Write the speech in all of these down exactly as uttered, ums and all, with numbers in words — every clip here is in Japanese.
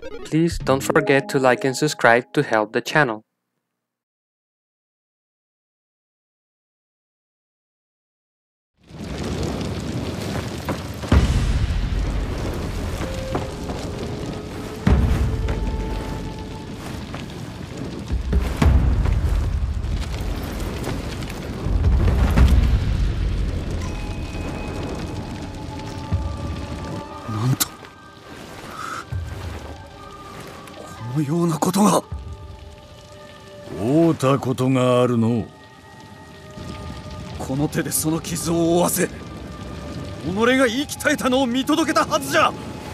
Please don't forget to like and subscribe to help the channel. なんとこのようなことが。 会うたことがあるの。 この手でその傷を負わせ己が言い鍛えたのを見届けたはずじゃ。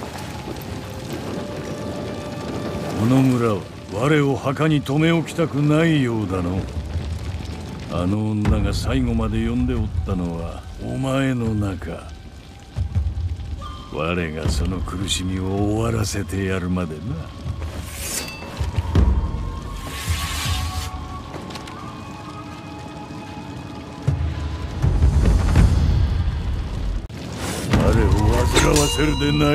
この村は我を墓に留め置きたくないようだの。あの女が最後まで呼んでおったのはお前の中。我がその苦しみを終わらせてやるまでな。我を煩わせるでない。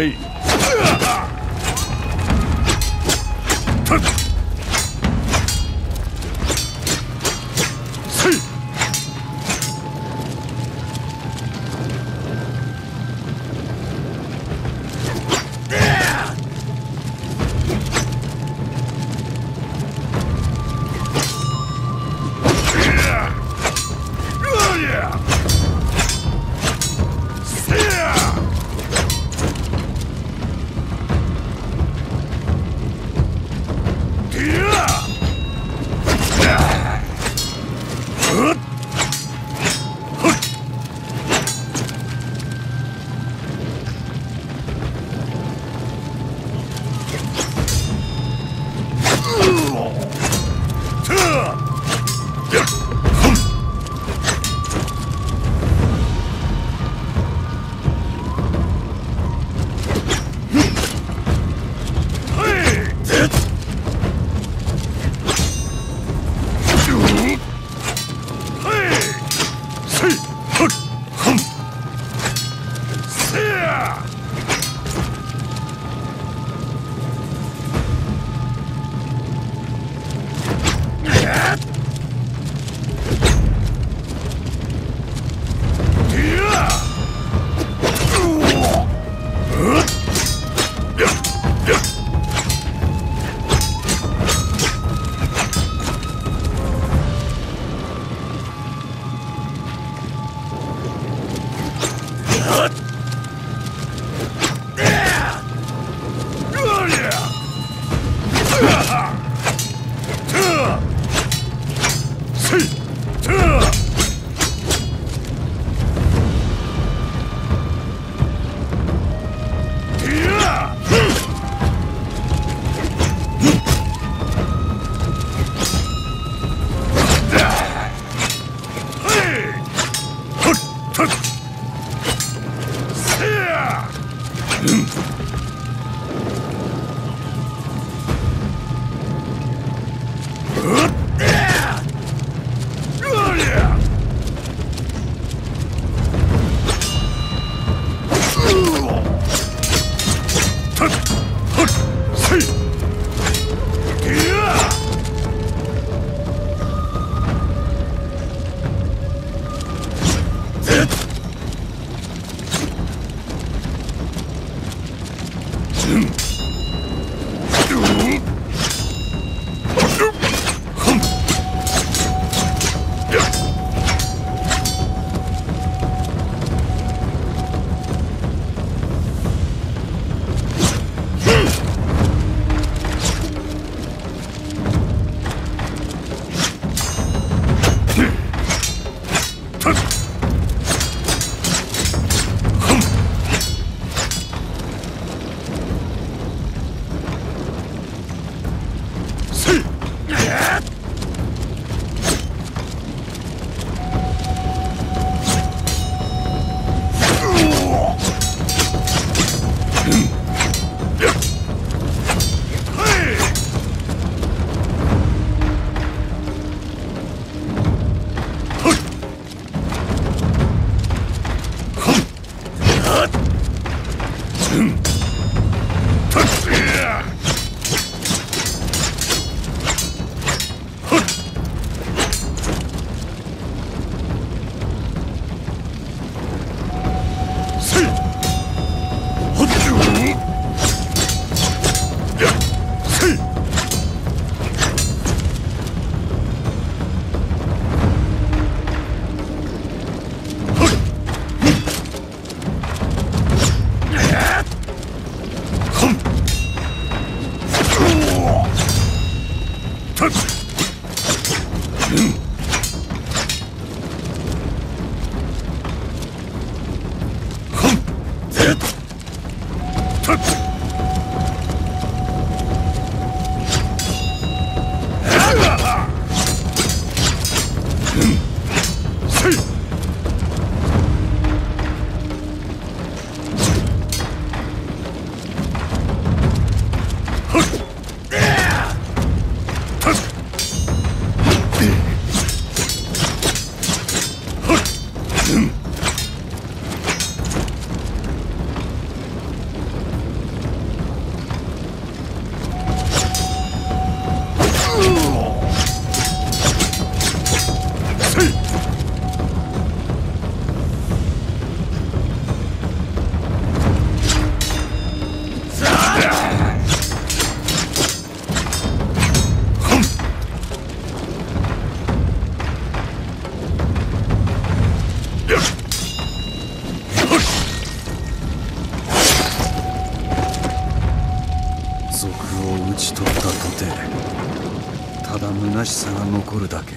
討ち取ったとてただ虚しさが残るだけ。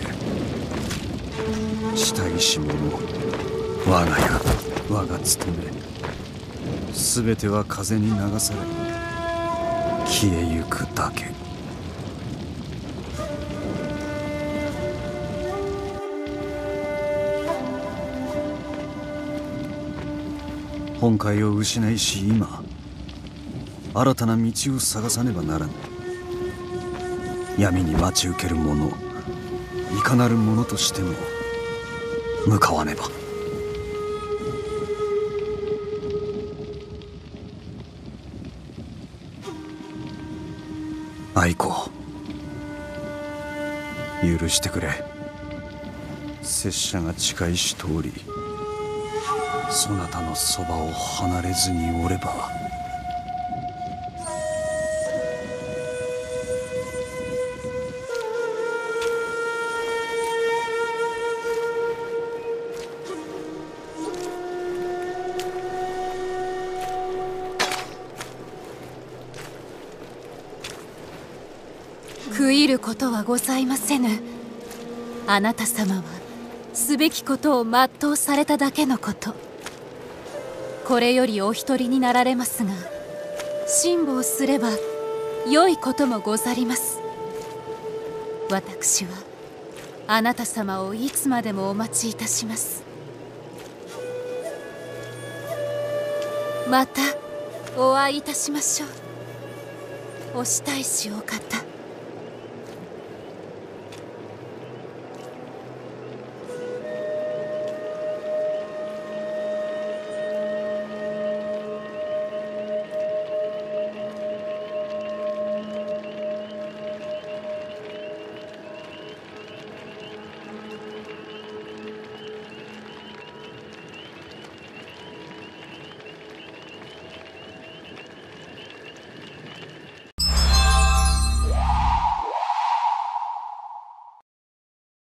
したいし者、我が家、我が務め、全ては風に流され消えゆくだけ。本懐を失いし今、新たな道を探さねばならぬ。闇に待ち受ける者、いかなる者としても向かわねば。愛子、許してくれ。拙者が近いし通り、そなたのそばを離れずにおれば。 悔いることはございませぬ。あなた様はすべきことを全うされただけのこと。これよりお一人になられますが、辛抱すれば良いこともござります。私はあなた様をいつまでもお待ちいたします。またお会いいたしましょう。お慕いしお方。